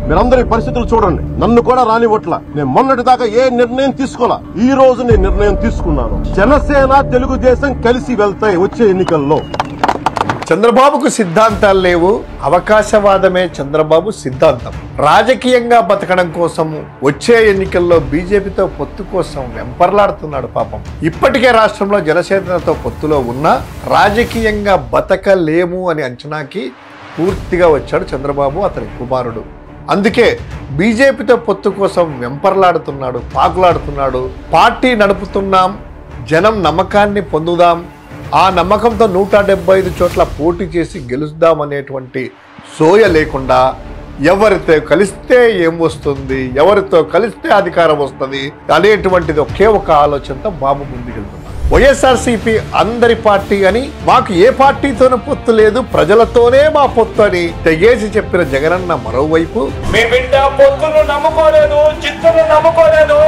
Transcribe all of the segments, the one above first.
మీరందరి పరిస్థితులు చూడండి. నన్ను కూడా రానివ్వట్ల. నేను మొన్నటి దాకా ఏ నిర్ణయం తీసుకోవాలా, ఈ రోజు నేను నిర్ణయం తీసుకున్నాను. జనసేన తెలుగుదేశం కలిసి వెళ్తాయి వచ్చే ఎన్నికల్లో. చంద్రబాబుకు సిద్ధాంతాలు లేవు, అవకాశవాదమే చంద్రబాబు సిద్ధాంతం. రాజకీయంగా బతకడం కోసం వచ్చే ఎన్నికల్లో బీజేపీతో పొత్తు కోసం వెంపర్లాడుతున్నాడు పాపం. ఇప్పటికే రాష్ట్రంలో జనసేనతో పొత్తులో ఉన్నా రాజకీయంగా బతకలేము అని అంచనాకి పూర్తిగా వచ్చాడు చంద్రబాబు, అతని కుమారుడు. అందుకే బీజేపీతో పొత్తు కోసం వెంపర్లాడుతున్నాడు, పాకులాడుతున్నాడు. పార్టీ నడుపుతున్నాం, జనం నమ్మకాన్ని పొందుదాం, ఆ నమ్మకంతో 175 చోట్ల పోటీ చేసి గెలుద్దామనేటువంటి సోయ లేకుండా ఎవరితో కలిస్తే ఏం వస్తుంది, ఎవరితో కలిస్తే అధికారం వస్తుంది అనేటువంటిది ఒకే ఒక ఆలోచనతో బాబు ముందుకెళ్తున్నారు. వైఎస్ఆర్సీపీ అందరి పార్టీ అని, మాకు ఏ పార్టీతోనూ పొత్తు లేదు, ప్రజలతోనే మా పొత్తు అని తెగేసి చెప్పిన జగనన్న మరోవైపు మీ బిడ్డ పొత్తును నమ్ముకోలేదు, చిత్తును నమ్ముకోలేదు,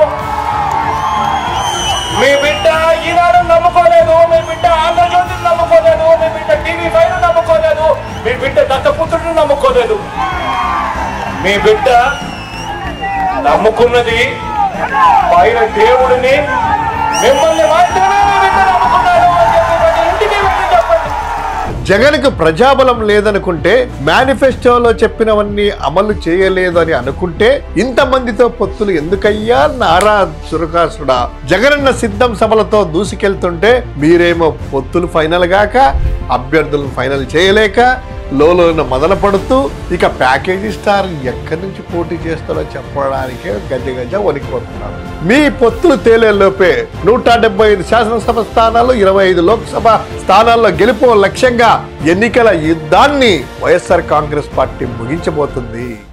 మీ బిడ్డ ఈనాడు నమ్ముకోలేదు, మీ బిడ్డ ఆంధ్రజ్యోతిని నమ్ముకోలేదు, మీ బిడ్డ TV5 నమ్ముకోలేదు, మీ బిడ్డ దత్తపుత్రుడిని నమ్ముకోలేదు. మీ బిడ్డ నమ్ముకున్నది పైన దేవుడిని, మిమ్మల్ని మాత్రమే మీ బిడ్డ నమ్ముకున్నాడు అని చెప్పి ఇంటికి వెళ్ళి చెప్పండి. జగన్కు ప్రజాబలం లేదనుకుంటే, మేనిఫెస్టోలో చెప్పినవన్నీ అమలు చేయలేదు అని అనుకుంటే ఇంతమందితో పొత్తులు ఎందుకయ్యా నారా సురకాసుడా? జగనన్న సిద్ధం సభలతో దూసుకెళ్తుంటే మీరేమో పొత్తులు ఫైనల్ గాక, అభ్యర్థులను ఫైనల్ చేయలేక లోన మొదలు పడుతూ ఇక ప్యాకేజీ స్టార్ ఎక్కడి నుంచి పోటీ చేస్తారో చెప్పడానికే గజ వణికిపోతున్నారు. మీ పొత్తులు తేలేలోపే 175 శాసనసభ స్థానాలు, 25 లోక్సభ స్థానాల్లో గెలుపు లక్ష్యంగా ఎన్నికల యుద్ధాన్ని వైఎస్ఆర్ కాంగ్రెస్ పార్టీ ముగించబోతుంది.